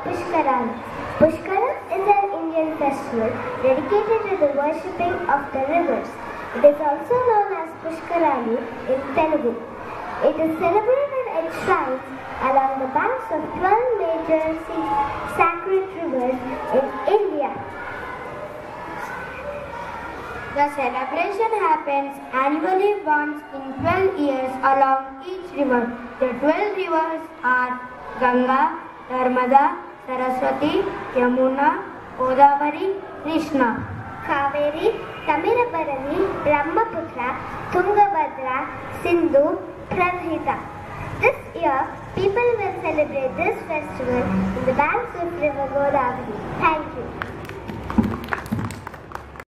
Pushkaram. Pushkaram is an Indian festival dedicated to the worshipping of the rivers. It is also known as Pushkarani in Telugu. It is celebrated at shrines along the banks of 12 major sacred rivers in India. The celebration happens annually once in 12 years along each river. The 12 rivers are Ganga, Narmada, Saraswati, Yamuna, Godavari, Krishna, Kaveri, Tamirabarani, Brahmaputra, Tungabhadra, Sindhu, Pranhita. This year, people will celebrate this festival in the banks of River Godavari. Thank you.